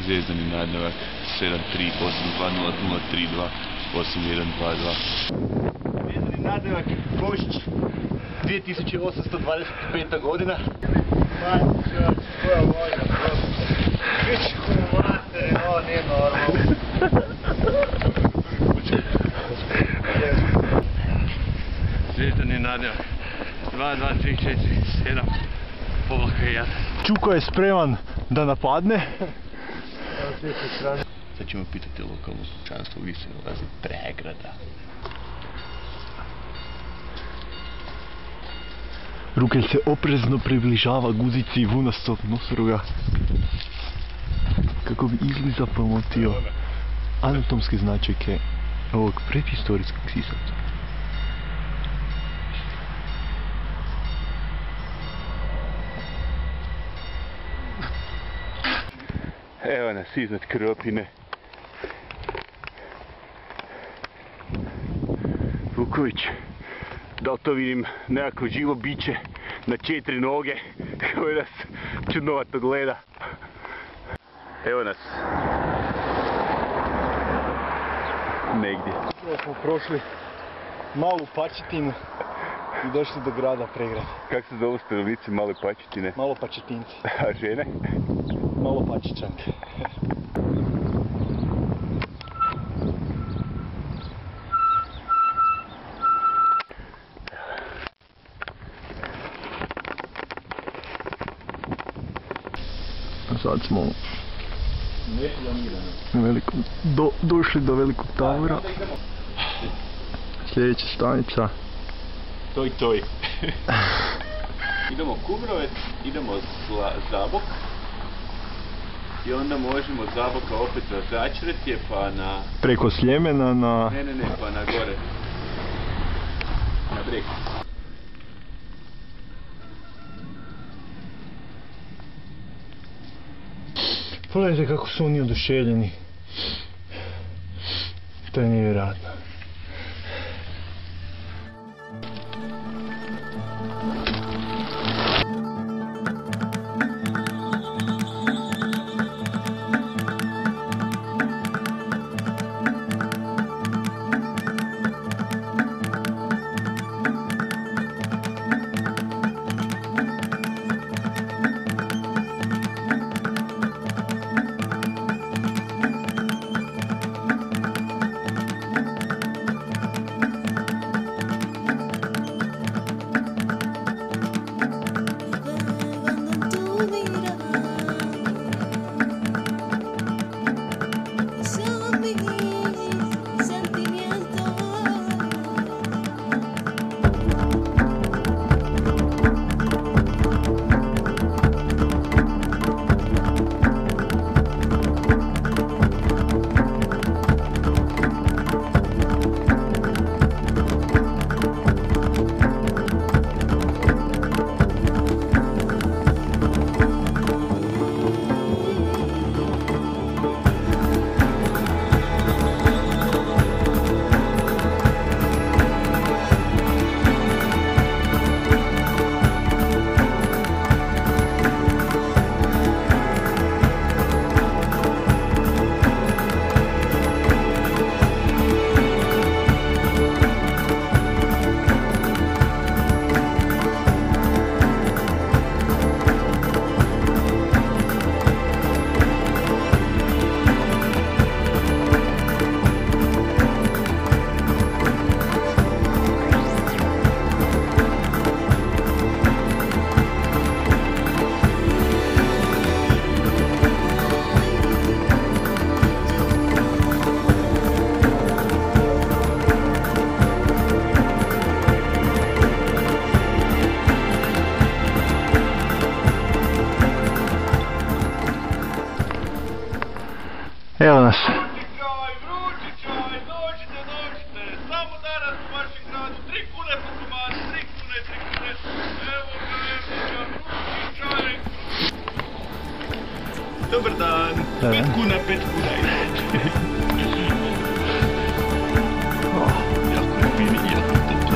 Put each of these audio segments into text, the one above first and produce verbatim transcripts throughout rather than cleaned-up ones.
Zvezdani nadnevak sedam tri osam dva nula nula tri dva osam jedan dva dva. Zvezdani nadnevak Košić, dvije tisuće osamsto dvadeset peta godina. Majko čovječ, koja vojna prosto. Pičku matere, ovo nije normalno. Zvezdani nadnevak dva dva tri četiri sedam povlaka jedan. Čuko je spreman da napadne. Sad ćemo pitati lokalno slučanstvo, gdje se nalazi Pregrada. Rukelj se oprezno približava guzici vunastog nosoroga kako bi izliza pomotio anatomske značajke ovog prehistorijskog sisavca. Evo nas iznad Kropine. Vuković, da li to vidim nekako živo biće na četiri noge koje nas čudnovato gleda. Evo nas. Negdje. Upravo smo prošli malu Pačetinu i došli do grada Pregrada. Kako se zovu stanovnici Male Pačetine? Malo Pačetinci. A žene? Malo Pačićanke. Sad smo velikom, do, došli do velikog tavora. Sljedeća stanica. Toj toj. Idemo Kumrovec, idemo Zla, Zabok. I onda možemo od Zaboka opet za Začretje pa na... Preko Sljemena na... Ne, ne, ne, pa na gore. Na Breg. Pogledajte kako su oni oduševljeni. To je nevjerojatno. Evo nas. Vrući čaj, vrući čaj, dođite, dođite, samo danas u vašem gradu, tri kune po komadu, tri kune, tri kune, evo ga, evo ga, vrući čaj. Dobar dan, pet kuna, pet kuna. Jako je fini, jako topli.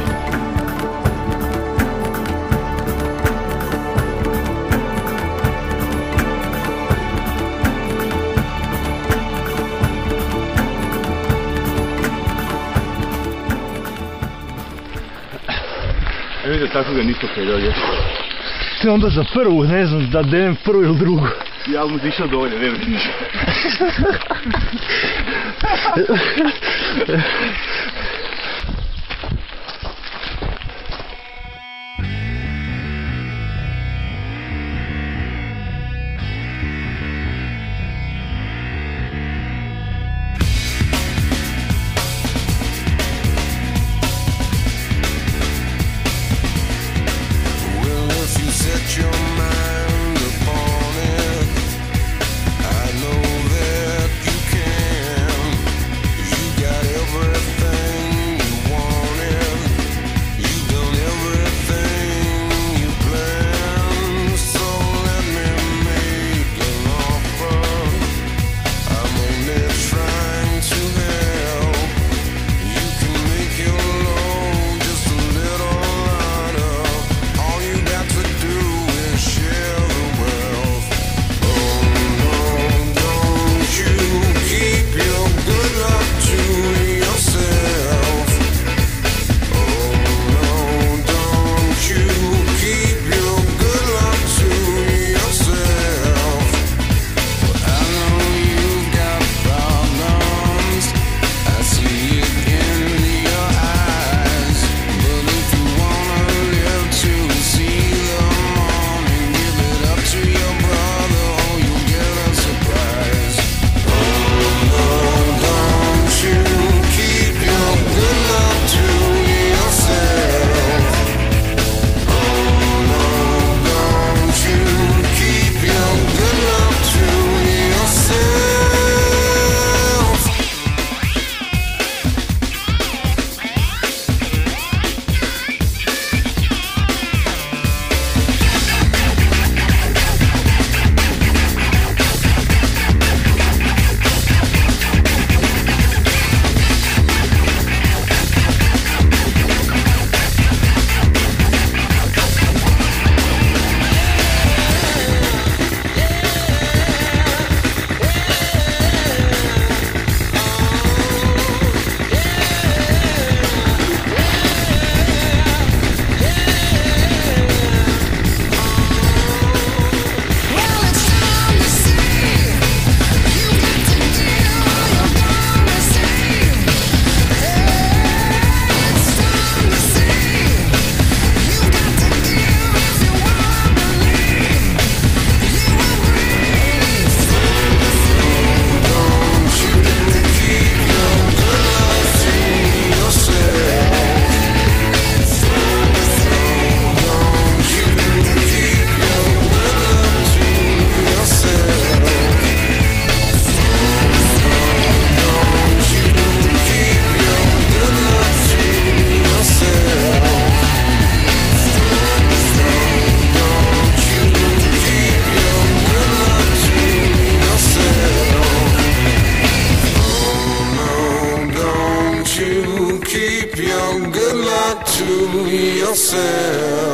vidio, tako ga niso kaj dolje. Te onda za prvu, ne znam, da idem prvu ili drugu. Ja bom zišao dolje, ne vidiš. Keep your good luck to yourself.